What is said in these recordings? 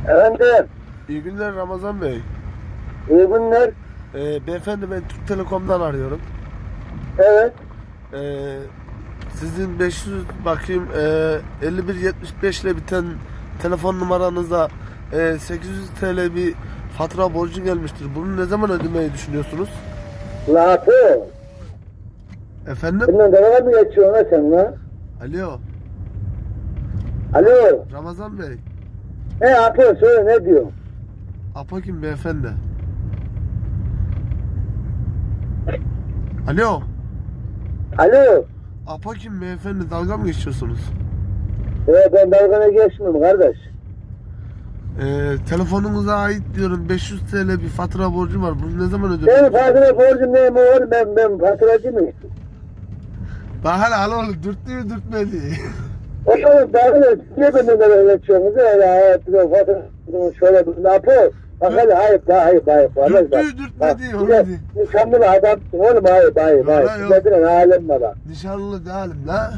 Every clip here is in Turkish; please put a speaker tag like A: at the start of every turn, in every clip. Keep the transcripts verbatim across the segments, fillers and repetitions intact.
A: Efendim,
B: İyi günler Ramazan Bey.
A: iyi günler.
B: Ee, beyefendi ben Türk Telekom'dan arıyorum.
A: Evet.
B: Ee, sizin beş yüz bakayım e, elli bir yetmiş beş ile biten telefon numaranıza e, sekiz yüz TL bir fatura borcu gelmiştir. Bunu ne zaman ödemeyi düşünüyorsunuz?
A: Latı.
B: Efendim?
A: Bundan dalga mı geçiyorsun lan sen lan?
B: Alo.
A: Alo.
B: Ramazan Bey.
A: Ne yapıyorsun? Söyle ne diyorsun?
B: Apa kim beyefendi? Alo.
A: Alo.
B: Apa kim beyefendi? Dalga mı geçiyorsunuz?
A: Evet ben dalgana geçmiyorum kardeş.
B: Ee, telefonunuza ait diyorum beş yüz TL bir fatura borcu var. Bunu ne zaman ödemek?
A: Benim fatura borcum neyim oğlum? Ben, ben faturacı mıyım?
B: Bak hala hala oğlum dürttü mü dürtmedi.
A: Oğlum dalgana niye benden dalga geçiyorsunuz? Öyle hayatımda fatura şöyle bir ne yapıyor? Bak hele hayır daha hayır hayır.
B: Dürttü dürtmedi öyle değil.
A: Nişanlı bir adamsın oğlum hayır hayır hayır. Sizlerden alem bana.
B: Nişanlı değilim la.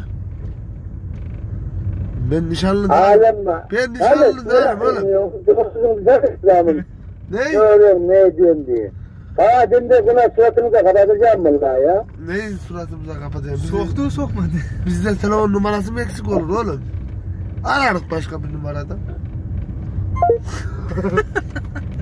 B: Ben nişanlı değilim.
A: Alem mi?
B: Ben nişanlı değilim oğlum.
A: Oğlum.
B: Ne?
A: Görüyorum ne ediyorsun diye. Aa dinde buna suratını da kapatacağım vallahi ya.
B: Neyi suratımıza kapatayım?
C: Soktu sokmadı.
B: Bizde telefon numarası mı eksik olur oğlum? Ararız başka bir numaradan.